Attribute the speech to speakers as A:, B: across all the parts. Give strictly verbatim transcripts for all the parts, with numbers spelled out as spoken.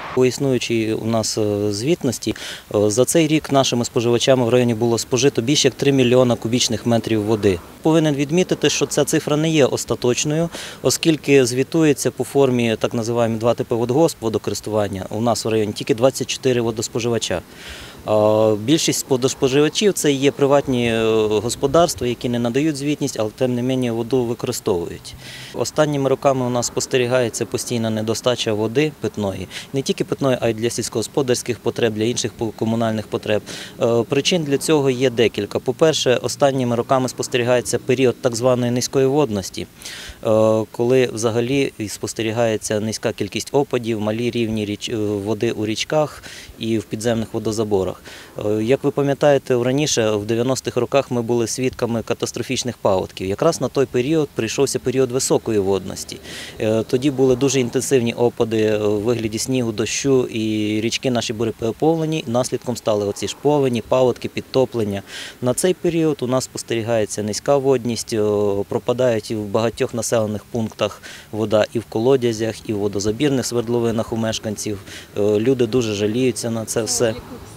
A: По існуючій у нас звітності, за цей рік нашими споживачами в районі було спожито більше як три мільйона кубічних метрів води. Повинен відмітити, що ця цифра не є остаточною, оскільки звітується по формі так звані два типи водогосп водокористування. У нас в районі тільки двадцять чотири водоспоживача. Більшість водоспоживачів – це є приватні господарства, які не надають звітність, але тим не менше воду використовують. Останніми роками у нас спостерігається постійна недостача води питної. Не тільки питної, а й для сільськогосподарських потреб, для інших комунальних потреб. Причин для цього є декілька. По-перше, останніми роками спостерігається період так званої низької водності, коли взагалі спостерігається низька кількість опадів, малі рівні води у річках і в підземних водозаборах. Як ви пам'ятаєте, раніше, в дев'яностих роках, ми були свідками катастрофічних паводків. Якраз на той період прийшовся період високої водності. Тоді були дуже інтенсивні опади у вигляді снігу, дощу, і річки наші були переповнені, наслідком стали оці ж повені, паводки, підтоплення. На цей період у нас спостерігається низька водність, пропадають і в багатьох населених пунктах вода і в колодязях, і в водозабірних свердловинах у мешканців. Люди дуже жаліються на це все.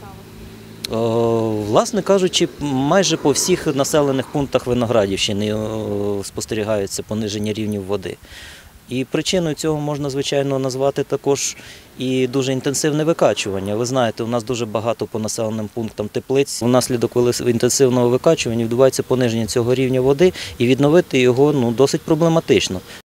A: Власне кажучи, майже по всіх населених пунктах Виноградівщини спостерігаються пониження рівнів води. І причиною цього можна, звичайно, назвати також і дуже інтенсивне викачування. Ви знаєте, у нас дуже багато по населеним пунктам теплиць. Внаслідок інтенсивного викачування відбувається пониження цього рівня води, і відновити його ну, досить проблематично.